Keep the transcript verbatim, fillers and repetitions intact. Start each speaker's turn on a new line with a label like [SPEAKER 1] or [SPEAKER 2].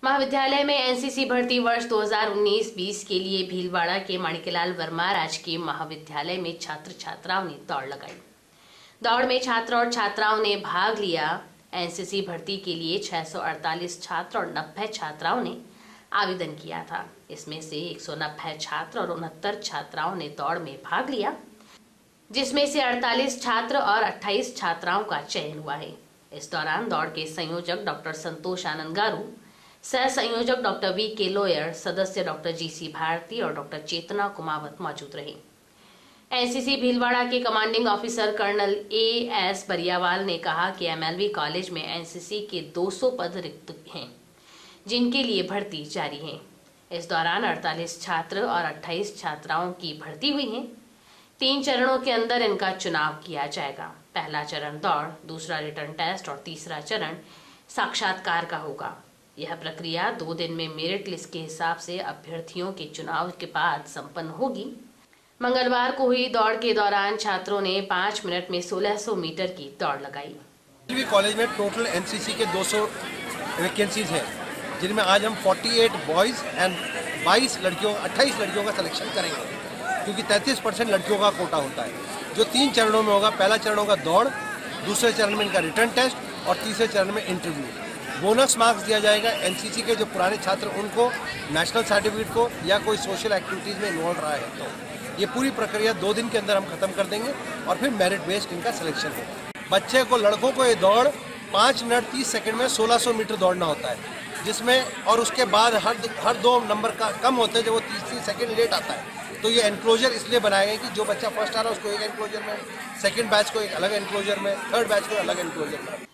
[SPEAKER 1] महाविद्यालय में एनसीसी भर्ती वर्ष दो हज़ार उन्नीस बीस के लिए भीलवाड़ा के माणिक्यलाल वर्मा राजकीय महाविद्यालय में छात्र छात्राओं ने दौड़ लगाई। दौड़ में छात्र और छात्राओं ने भाग लिया। एनसीसी भर्ती के लिए छह सौ अड़तालीस छात्र और नब्बे छात्राओं ने आवेदन किया था। इसमें से एक सौ नब्बे छात्र और उनहत्तर छात्राओं ने दौड़ में भाग लिया, जिसमें से अड़तालीस छात्र और अट्ठाईस छात्राओं का चयन हुआ है। इस दौरान दौड़ के संयोजक डॉक्टर संतोष आनंद गारू, सह संयोजक डॉक्टर वी के लोयर, सदस्य डॉक्टर जी सी भारती और डॉक्टर चेतना कुमावत मौजूद रहे। एनसीसी भीलवाड़ा के commanding officer colonel A S Bariyawal ने कहा कि एमएलवी कॉलेज में एनसीसी के दो सौ पद रिक्त हैं, जिनके लिए भर्ती जारी है। इस दौरान अड़तालीस छात्र और अट्ठाईस छात्राओं की भर्ती हुई है। तीन चरणों के अंदर इनका चुनाव किया जाएगा। पहला चरण दौड़, दूसरा रिटर्न टेस्ट और तीसरा चरण साक्षात्कार का होगा। यह प्रक्रिया दो दिन में मेरिट लिस्ट के हिसाब से अभ्यर्थियों के चुनाव के बाद संपन्न होगी। मंगलवार को हुई दौड़ के दौरान छात्रों ने पाँच मिनट में सोलह सौ मीटर की दौड़ लगाई।
[SPEAKER 2] कॉलेज में टोटल एनसीसी के दो सौ वैकेंसीज हैं, जिनमें आज हम अड़तालीस बॉयज एंड बाईस लड़कियों अट्ठाईस लड़कियों का सिलेक्शन करेंगे, क्योंकि तैंतीस परसेंट लड़कियों का कोटा होता है, जो तीन चरणों में होगा। पहला चरण होगा दौड़, दूसरे चरण में इनका रिटर्न टेस्ट और तीसरे चरण में इंटरव्यू। बोनस मार्क्स दिया जाएगा। एनसीसी के जो पुराने छात्र उनको नेशनल सर्टिफिकेट को या कोई सोशल एक्टिविटीज़ में इन्वॉल्व रहा है, तो ये पूरी प्रक्रिया दो दिन के अंदर हम खत्म कर देंगे और फिर मेरिट बेस्ड इनका सिलेक्शन होगा। बच्चे को, लड़कों को ये दौड़ पाँच मिनट तीस सेकंड में सोलह सौ मीटर दौड़ना होता है, जिसमें और उसके बाद हर हर दो नंबर का कम होते हैं जब वो तीस तीस सेकेंड लेट आता है। तो ये एनक्लोजर इसलिए बनाए गए कि जो बच्चा फर्स्ट आ रहा है उसको एक एनक्लोजर में, सेकेंड बैच को एक अलग एनक्लोजर में, थर्ड बैच को अलग एनक्लोजर में।